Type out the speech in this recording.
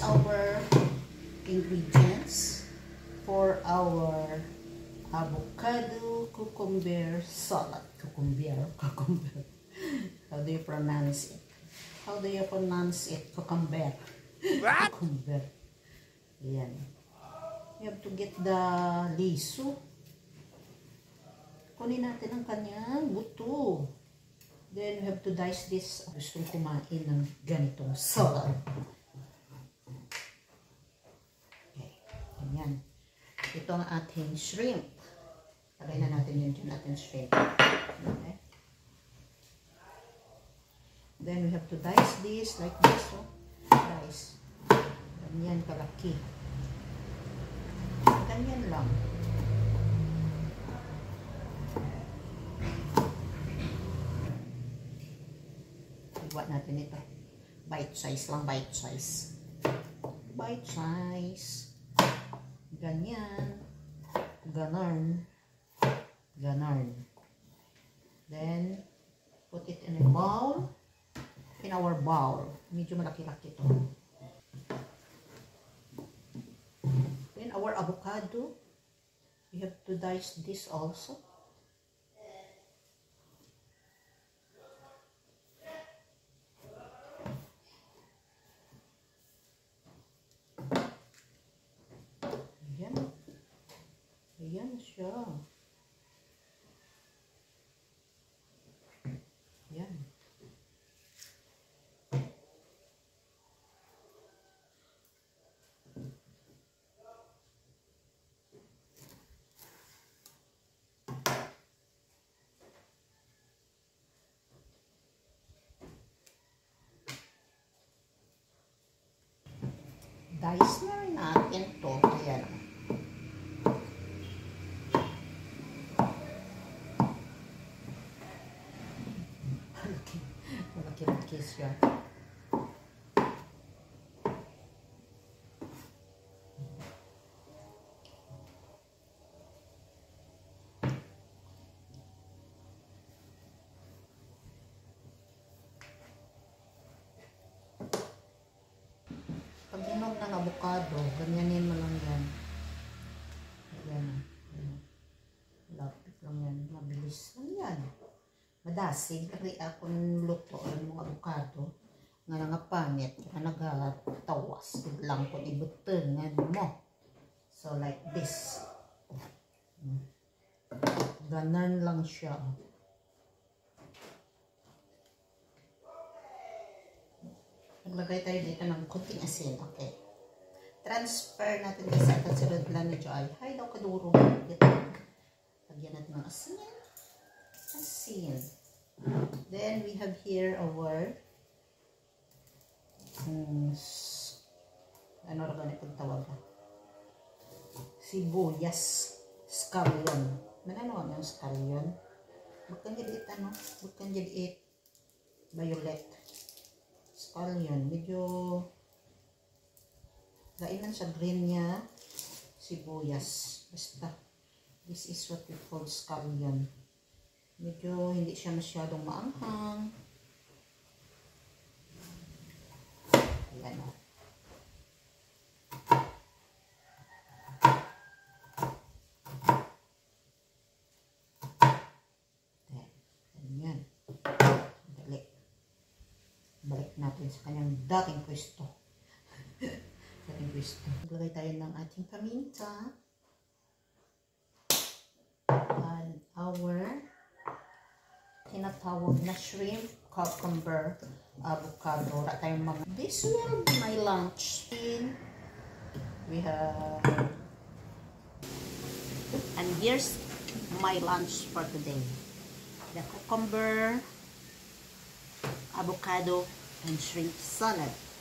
our ingredients for our avocado cucumber salad. Cucumber. How do you pronounce it? Cucumber. What? Cucumber. Ayan. You have to get the liso. Kunin natin ang kanyang buto. Then, you have to dice this. Gustong kumain ng ganitong salad. Okay. Ganyan. Ito ang ating shrimp. Lagay na natin yun ating shrimp. Okay. Then, we have to dice this like this. Oh. Dice. Ganyan kalaki. Ganyan lang. Iwa natin ito. Bite size lang, bite size. Bite size. Ganyan. Ganon. Ganon. Then, put it in a bowl. In our bowl. Medyo malaki-laki ito. Then, our avocado. We have to dice this also. Ayan siya. Ayan. Dice na rin natin to. Ayan. Malaki-laki siya. Pag hinog ng avocado, ganyanin mo lang yan. Ayan. Lapit lang yan. Mabilis lang yan. Madasig, kaya akong luto ang mga avocado nga nangapangit, nga nagatawas, biglang kung ibutengan mo. So, like this. Ganon lang siya. Naglagay tayo dito ng kunting asin. Okay. Transfer natin dito sa ating silod lang na dyan. Hay daw kaduro. Dito. Lagyan natin ng asin. Asin. Then we have here our ano na ganit tawag na? Sibuyas. Scallion. Manano ang scallion? Bukan jadi ano? Bukan jadi violet. Scallion. Medyo kainan sa green niya. Sibuyas. Basta. This is what we call scallion. Medyo hindi siya masyadong maanghang. Ayan o. Ayan. Balik natin sa kanyang dating pwesto. Dating pwesto. Maglagay tayo ng ating paminta. And our tinatawag na shrimp, cucumber, avocado. Wala tayong mga. This will be my lunch. We have. And here's my lunch for today. The cucumber, avocado, and shrimp salad.